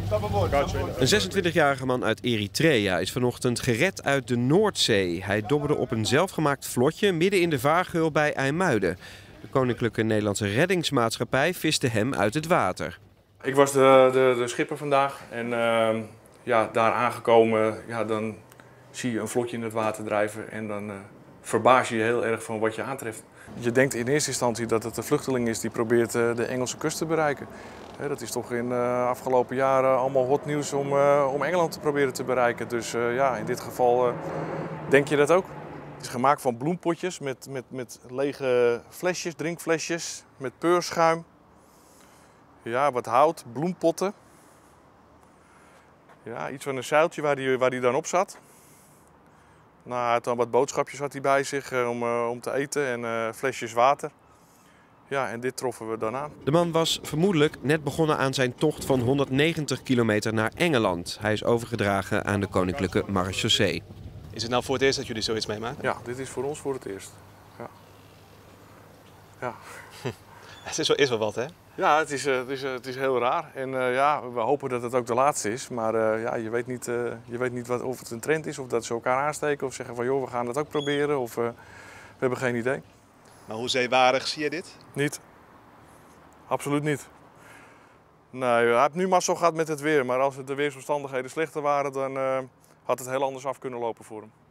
Een 26-jarige man uit Eritrea is vanochtend gered uit de Noordzee. Hij dobberde op een zelfgemaakt vlotje midden in de vaargeul bij IJmuiden. De Koninklijke Nederlandse Reddingsmaatschappij viste hem uit het water. Ik was de schipper vandaag en daar aangekomen, dan zie je een vlotje in het water drijven en dan verbaas je je heel erg van wat je aantreft. Je denkt in eerste instantie dat het een vluchteling is die probeert de Engelse kust te bereiken. Dat is toch in de afgelopen jaren allemaal hot nieuws om Engeland te proberen te bereiken. Dus in dit geval denk je dat ook. Het is gemaakt van bloempotjes met lege flesjes, drinkflesjes, met peurschuim. Ja, wat hout, bloempotten. Ja, iets van een zeiltje waar die dan op zat. Nou, hij had dan wat boodschapjes had hij bij zich om te eten en flesjes water. Ja, en dit troffen we dan aan. De man was vermoedelijk net begonnen aan zijn tocht van 190 kilometer naar Engeland. Hij is overgedragen aan de Koninklijke Marechaussee. Is het nou voor het eerst dat jullie zoiets meemaken? Ja, dit is voor ons voor het eerst. Ja. Het is wel wat, hè? Ja, het is heel raar. En we hopen dat het ook de laatste is. Maar je weet niet of het een trend is, of dat ze elkaar aansteken. Of zeggen van, joh, we gaan het ook proberen. Of we hebben geen idee. Maar hoe zeewaardig zie je dit? Niet. Absoluut niet. Nee, hij heeft nu mazzel gehad met het weer. Maar als de weersomstandigheden slechter waren, dan had het heel anders af kunnen lopen voor hem.